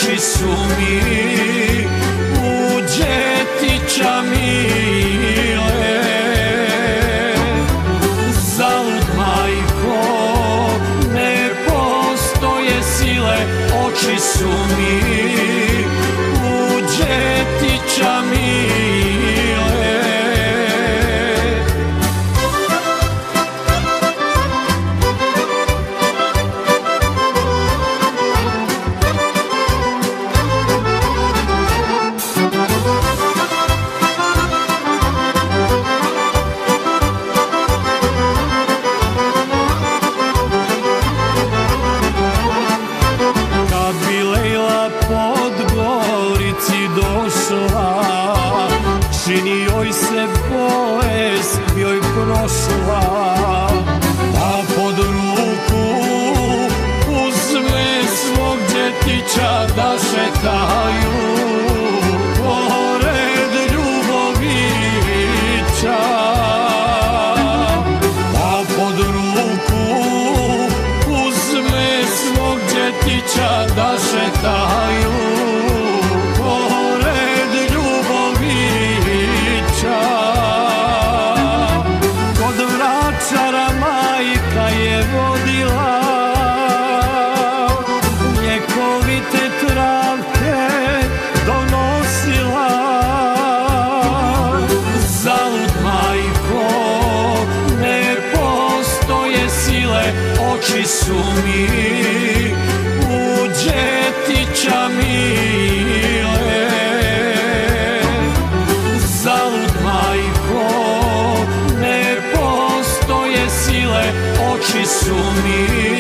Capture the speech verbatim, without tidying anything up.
oči su mi u džetića mile. Zalud, majko, ne postoje sile, oči su mi u džetića mile. Čini joj se bolest joj prošla, a pod ruku uzme svog djetića da šetaju pored Ljubovića. A pod ruku uzme svog djetića da šetaju pored Ljubovića. Kod Vračara majka je vodila ljekovite travke donosila. Zalud, majko, ne postoje sile, oči su mi u džetića mile. Zalud, majko, ne postoje sile, oči su mi